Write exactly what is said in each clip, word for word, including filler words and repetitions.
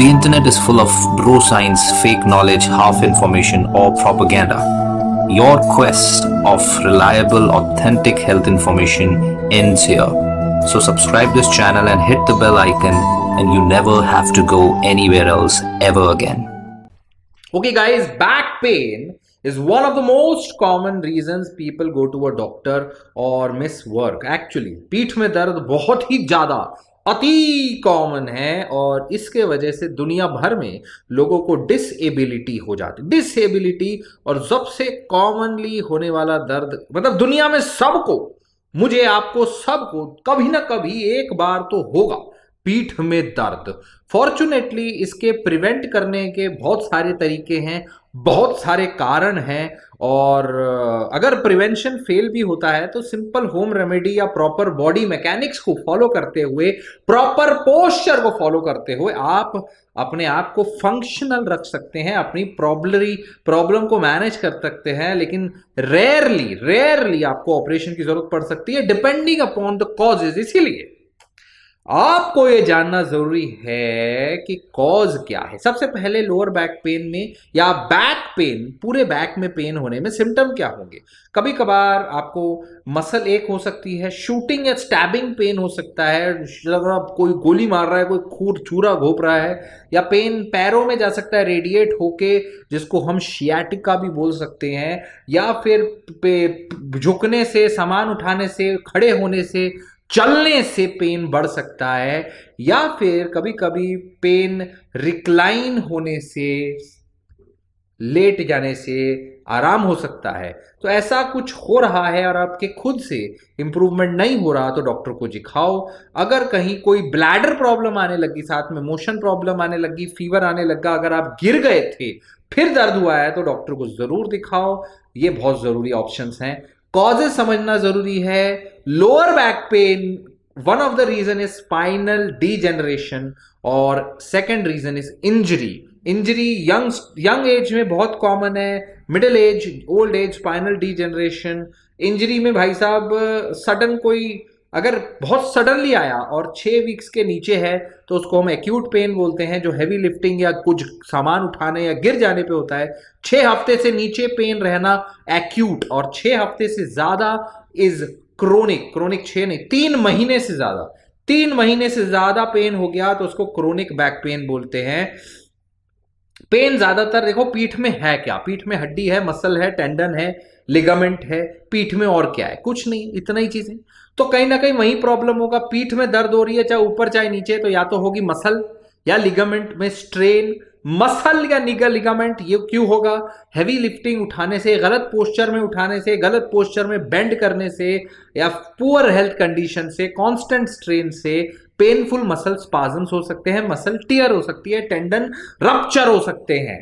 The internet is full of bro science, fake knowledge, half information, or propaganda. Your quest of reliable, authentic health information ends here. So subscribe this channel and hit the bell icon, and you never have to go anywhere else ever again. Okay guys, back pain is one of the most common reasons people go to a doctor or miss work. Actually, पीठ में दर्द बहुत ही ज्यादा अति common है और इसके वजह से दुनिया भर में लोगों को डिसेबिलिटी हो जाती। डिसेबिलिटी और सबसे कॉमनली होने वाला दर्द, मतलब दुनिया में सबको, मुझे, आपको, सबको कभी ना कभी एक बार तो होगा पीठ में दर्द। फॉर्चुनेटली इसके प्रिवेंट करने के बहुत सारे तरीके हैं, बहुत सारे कारण हैं, और अगर प्रिवेंशन फेल भी होता है तो सिंपल होम रेमेडी या प्रॉपर बॉडी मैकेनिक्स को फॉलो करते हुए, प्रॉपर पोस्चर को फॉलो करते हुए आप अपने आप को फंक्शनल रख सकते हैं, अपनी प्रॉब्लरी प्रॉब्लम को मैनेज कर सकते हैं। लेकिन रेयरली रेयरली आपको ऑपरेशन की जरूरत पड़ सकती है डिपेंडिंग अपॉन द कॉजेज। इसीलिए आपको यह जानना जरूरी है कि कॉज क्या है। सबसे पहले लोअर बैक पेन में या बैक पेन, पूरे बैक में पेन होने में सिम्टम क्या होंगे? कभी कभार आपको मसल एक हो सकती है, शूटिंग या स्टैबिंग पेन हो सकता है, लग रहा कोई गोली मार रहा है, कोई खूर छुरा घोप रहा है, या पेन पैरों में जा सकता है रेडिएट होके, जिसको हम शियाटिका भी बोल सकते हैं, या फिर झुकने से, सामान उठाने से, खड़े होने से, चलने से पेन बढ़ सकता है, या फिर कभी कभी पेन रिक्लाइन होने से, लेट जाने से आराम हो सकता है। तो ऐसा कुछ हो रहा है और आपके खुद से इंप्रूवमेंट नहीं हो रहा तो डॉक्टर को दिखाओ। अगर कहीं कोई ब्लैडर प्रॉब्लम आने लगी, साथ में मोशन प्रॉब्लम आने लगी, फीवर आने लगा, अगर आप गिर गए थे फिर दर्द हुआ है तो डॉक्टर को जरूर दिखाओ। ये बहुत जरूरी ऑप्शंस हैं। कॉजेज समझना जरूरी है। Lower back pain, one of the reason is spinal degeneration और second reason is injury. Injury young young age में बहुत कॉमन है, middle age, old age, spinal degeneration. Injury में भाई साहब सडन कोई अगर बहुत सडनली आया और छह वीक्स के नीचे है तो उसको हम एक्यूट पेन बोलते हैं, जो हैवी लिफ्टिंग या कुछ सामान उठाने या गिर जाने पे होता है। छह हफ्ते से नीचे पेन रहना एक्यूट, और छह हफ्ते से ज्यादा इज क्रोनिक। क्रोनिक छह नहीं, तीन महीने से ज्यादा, तीन महीने से ज्यादा पेन हो गया तो उसको क्रोनिक बैक पेन बोलते हैं। पेन ज्यादातर देखो पीठ में है क्या? पीठ में हड्डी है, मसल है, टेंडन है, लिगामेंट है। पीठ में और क्या है? कुछ नहीं, इतना ही चीजें। तो कहीं ना कहीं वही प्रॉब्लम होगा। पीठ में दर्द हो रही है, चाहे ऊपर चाहे नीचे, तो या तो होगी मसल या लिगामेंट में स्ट्रेन। मसल या निगा लिगामेंट, ये क्यों होगा? हैवी लिफ्टिंग उठाने से, गलत पोस्चर में उठाने से, गलत पोस्चर में बेंड करने से, या पुअर हेल्थ कंडीशन से, कांस्टेंट स्ट्रेन से पेनफुल मसल स्पाजम्स हो सकते हैं, मसल टियर हो सकती है, टेंडन रप्चर हो सकते हैं।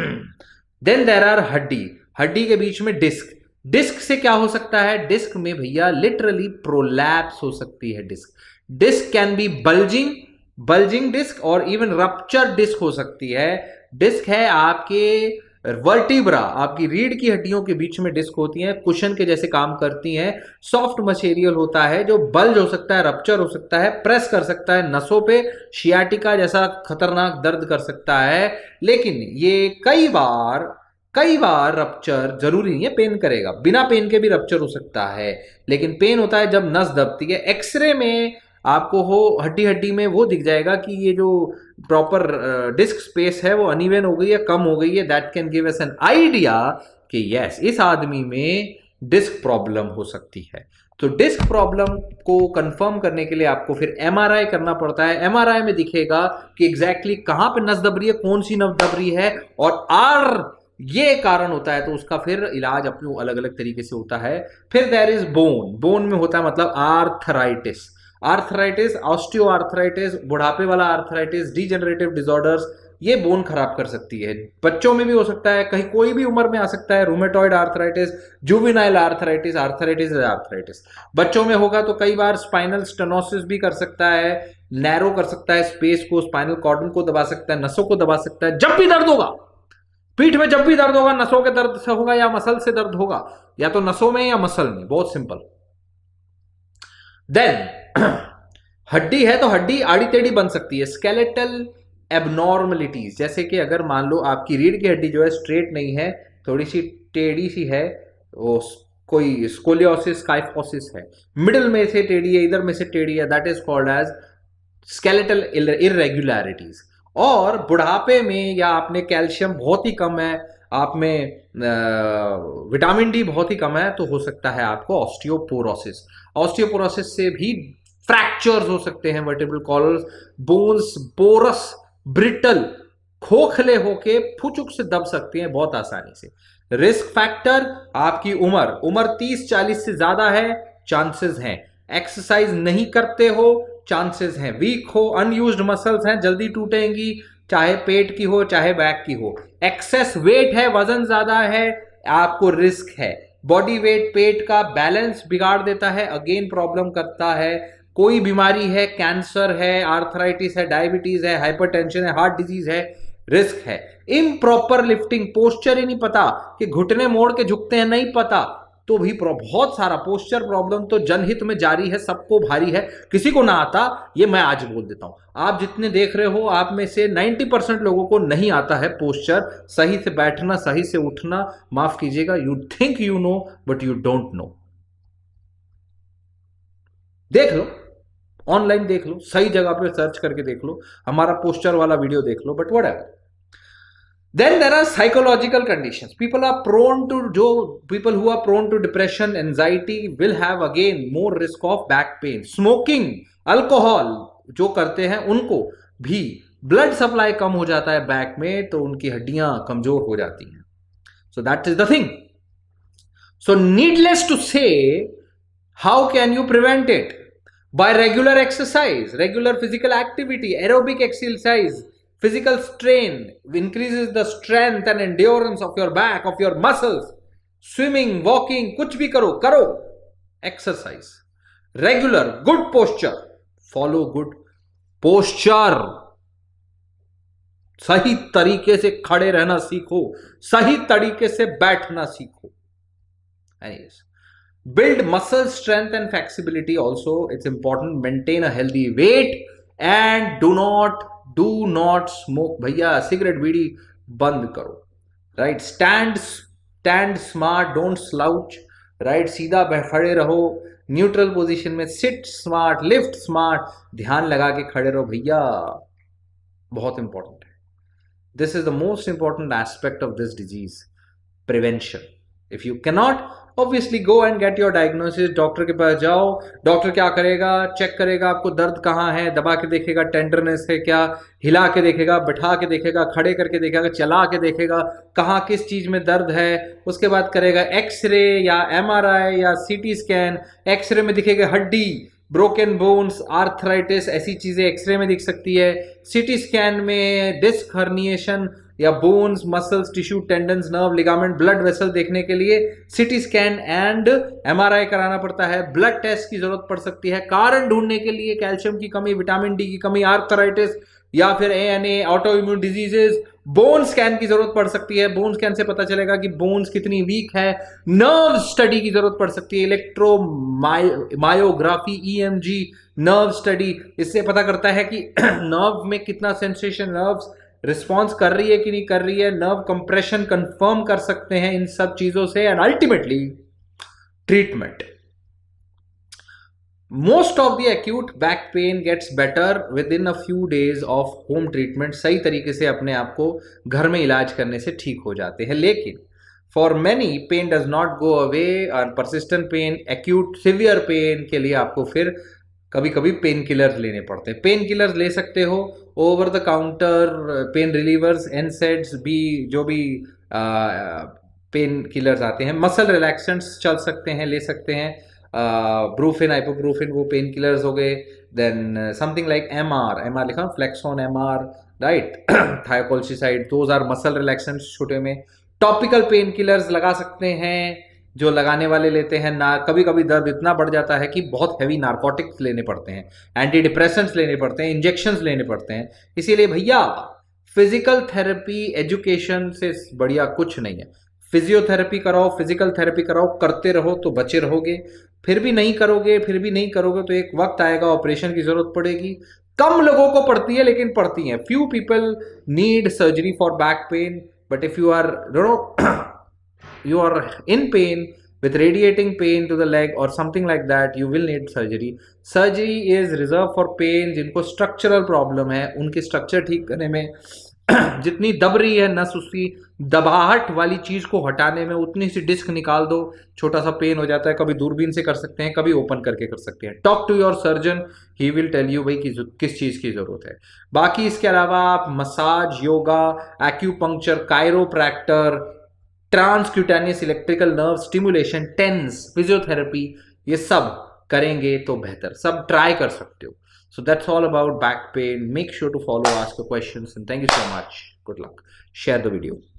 देन देयर आर हड्डी। हड्डी के बीच में डिस्क। डिस्क से क्या हो सकता है? डिस्क में भैया लिटरली प्रोलैप्स हो सकती है। Disc disc can be bulging bulging disc और इवन रप्चर डिस्क हो सकती है। डिस्क है आपके वर्टिब्रा, आपकी रीढ़ की हड्डियों के बीच में डिस्क होती हैं, कुशन के जैसे काम करती हैं। सॉफ्ट मटेरियल होता है जो बल्ज हो सकता है, रप्चर हो सकता है, प्रेस कर सकता है नसों पे, शियाटिका जैसा खतरनाक दर्द कर सकता है। लेकिन ये कई बार कई बार रप्चर जरूरी नहीं है पेन करेगा, बिना पेन के भी रप्चर हो सकता है। लेकिन पेन होता है जब नस दबती है। एक्सरे में आपको हो हड्डी हड्डी में वो दिख जाएगा कि ये जो प्रॉपर डिस्क स्पेस है वो अनइवन हो गई है, कम हो गई है। That can give us an idea कि यस, इस आदमी में डिस्क प्रॉब्लम हो सकती है। तो डिस्क प्रॉब्लम को कंफर्म करने के लिए आपको फिर एमआरआई करना पड़ता है। एमआरआई में दिखेगा कि एग्जैक्टली कहां पे नस दब रही है, कौन सी नस दब रही है, और आर ये कारण होता है तो उसका फिर इलाज अपने अलग अलग तरीके से होता है। फिर देयर इज बोन। बोन में होता है मतलब आर्थराइटिस। आर्थराइटिस, ऑस्टियो आर्थराइटिस, बुढ़ापे वाला आर्थराइटिस, डीजेनरेटिव डिसऑर्डर्स, ये बोन खराब कर सकती है। बच्चों में भी हो सकता है, कहीं कोई भी उम्र में आ सकता है। Rheumatoid arthritis, juvenile arthritis, arthritis arthritis बच्चों में होगा तो कई बार स्पाइनल स्टेनोसिस भी कर सकता है, नैरो कर सकता है स्पेस को, स्पाइनल कॉर्डन को दबा सकता है, नसों को दबा सकता है। जब भी दर्द होगा पीठ में, जब भी दर्द होगा, नसों के दर्द से होगा या मसल से दर्द होगा, या तो नसों में या मसल में, बहुत सिंपल। देन हड्डी है तो हड्डी आड़ी टेढ़ी बन सकती है। स्केलेटल एबनॉर्मलिटीज, जैसे कि अगर मान लो आपकी रीढ़ की हड्डी जो है स्ट्रेट नहीं है, थोड़ी सी टेढ़ी सी है, वो कोई स्कोलियोसिस काइफोसिस है, मिडिल में से टेढ़ी है, इधर में से टेढ़ी है, that is called as skeletal irregularities. और बुढ़ापे में या आपने कैल्शियम बहुत ही कम है, आप में विटामिन डी बहुत ही कम है, तो हो सकता है आपको ऑस्टियोपोरोसिस। ऑस्टियोपोरोसिस से भी फ्रैक्चर्स हो सकते हैं vertebral columns, bones porous brittle खोखले होके फुचुक से दब सकती हैं बहुत आसानी से। रिस्क फैक्टर, आपकी उम्र उम्र तीस चालीस से ज्यादा है, चांसेस हैं। एक्सरसाइज नहीं करते हो, चांसेस हैं। वीक हो, अनयूज्ड मसल्स हैं, जल्दी टूटेंगी, चाहे पेट की हो चाहे बैक की हो। एक्सेस वेट है, वजन ज्यादा है, आपको रिस्क है। बॉडी वेट पेट का बैलेंस बिगाड़ देता है, अगेन प्रॉब्लम करता है। कोई बीमारी है, कैंसर है, आर्थराइटिस है, डायबिटीज है, हाइपरटेंशन है, हार्ट डिजीज है, रिस्क है। इम्प्रॉपर लिफ्टिंग, पोस्चर ही नहीं पता कि घुटने मोड़ के झुकते हैं, नहीं पता, तो भी बहुत सारा पोस्चर प्रॉब्लम तो जनहित में जारी है, सबको भारी है, किसी को ना आता, ये मैं आज बोल देता हूं। आप जितने देख रहे हो, आप में से नब्बे परसेंट लोगों को नहीं आता है पोस्चर, सही से बैठना, सही से उठना। माफ कीजिएगा, you think you know but you don't know. देख लो, ऑनलाइन देख लो, सही जगह पे सर्च करके देख लो, हमारा पोस्चर वाला वीडियो देख लो, but whatever. Then there are psychological conditions. People are prone to, जो people who are prone to depression, anxiety will have again more risk of back pain. Smoking, alcohol जो करते हैं उनको भी ब्लड सप्लाई कम हो जाता है बैक में, तो उनकी हड्डियां कमजोर हो जाती हैं। So that is the thing. So needless to say, how can you prevent it? By regular exercise, regular physical activity, aerobic exercise. Physical strain increases the strength and endurance of your back, of your muscles. Swimming, walking, कुछ भी करो करो exercise, regular good posture, follow good posture, सही तरीके से खड़े रहना सीखो, सही तरीके से बैठना सीखो। Anyways, build muscle strength and flexibility also, it's important. Maintain a healthy weight and do not do not smoke. भैया सिगरेट बीड़ी बंद करो, right. Stand stand smart, don't slouch, right. सीधा खड़े रहो, न्यूट्रल पोजीशन में, सिट स्मार्ट, लिफ्ट स्मार्ट, ध्यान लगा के खड़े रहो भैया, बहुत इंपॉर्टेंट है। This is the most important aspect of this disease, prevention. If you cannot, obviously go and get your diagnosis, doctor के पास जाओ। डॉक्टर क्या करेगा, चेक करेगा आपको दर्द कहाँ है, दबा के देखेगा टेंडरनेस है क्या, हिला के देखेगा, बैठा के देखेगा, खड़े करके देखेगा, चला के देखेगा कहाँ किस चीज में दर्द है। उसके बाद करेगा एक्सरे या एमआरआई या सीटी स्कैन। एक्सरे में दिखेगा हड्डी, ब्रोकन बोन्स, आर्थराइटिस, ऐसी चीजें एक्सरे में दिख सकती है। सीटी स्कैन में डिस्क हर्निएशन या bones, muscles, tissue, tendons, nerve, ligament, blood vessel देखने के लिए सीटी स्कैन एंड एमआरआई कराना पड़ता है। ब्लड टेस्ट की जरूरत पड़ सकती है कारण ढूंढने के लिए, कैल्शियम की कमी, विटामिन डी की कमी, आर्थराइटिस या फिर ANA, auto immune diseases. Bone scan की जरूरत पड़ सकती है, बोन स्कैन से पता चलेगा कि बोन्स कितनी वीक है। नर्व स्टडी की जरूरत पड़ सकती है, electromyography, EMG, nerve study, इससे पता करता है कि नर्व में कितना सेंसेशन, नर्व्स रिस्पॉन्स कर रही है कि नहीं कर रही है, नर्व कंप्रेशन कंफर्म कर सकते हैं इन सब चीजों से। And ultimately treatment. Most of the acute back pain gets better with in a few days of home treatment. सही तरीके से अपने आप को घर में इलाज करने से ठीक हो जाते हैं। लेकिन for many pain does not go away, और persistent pain, acute severe pain के लिए आपको फिर कभी कभी पेन किलर्स लेने पड़ते हैं। पेन किलर्स ले सकते हो, over the counter pain relievers, NSAIDs भी, जो भी पेन किलर्स आते हैं। मसल रिलैक्सेंट्स चल सकते हैं, ले सकते हैं। ब्रूफिन, आइपोब्रूफिन, वो पेन किलर्स हो गए। Then something like M R, M R लिखा, Flexon M R, right, thiocolchicoside, those are muscle relaxants छोटे में। टॉपिकल पेन किलर्स लगा सकते हैं, जो लगाने वाले लेते हैं ना। कभी कभी दर्द इतना बढ़ जाता है कि बहुत हैवी नार्कोटिक्स लेने पड़ते हैं, एंटी डिप्रेसेंट्स लेने पड़ते हैं, इंजेक्शंस लेने पड़ते हैं। इसीलिए भैया फिजिकल थेरेपी एजुकेशन से बढ़िया कुछ नहीं है। फिजियोथेरेपी कराओ, फिजिकल थेरेपी कराओ, करते रहो तो बचे रहोगे। फिर भी नहीं करोगे, फिर भी नहीं करोगे तो एक वक्त आएगा ऑपरेशन की जरूरत पड़ेगी, कम लोगों को पड़ती है लेकिन पड़ती हैं. Few people need surgery for back pain, but if you are you know you are in pain with radiating pain to the leg or something like that, you will need surgery. Surgery is reserved for pain जिनको structural problem है, उनके structure ठीक करने में जितनी दब रही है नस, उसकी दबाहट वाली चीज को हटाने में उतनी सी डिस्क निकाल दो, छोटा सा पेन हो जाता है. कभी दूरबीन से कर सकते हैं, कभी ओपन करके कर सकते हैं. Talk to your surgeon, he will tell you भाई कि किस चीज की जरूरत है. बाकी इसके अलावा आप massage, yoga, acupuncture, chiropractor, transcutaneous electrical nerve stimulation, TENS, physiotherapy, ये सब करेंगे तो बेहतर. सब ट्राई कर सकते हो. So that's all about back pain. Make sure to follow, ask your questions, and thank you so much. Good luck. Share the video.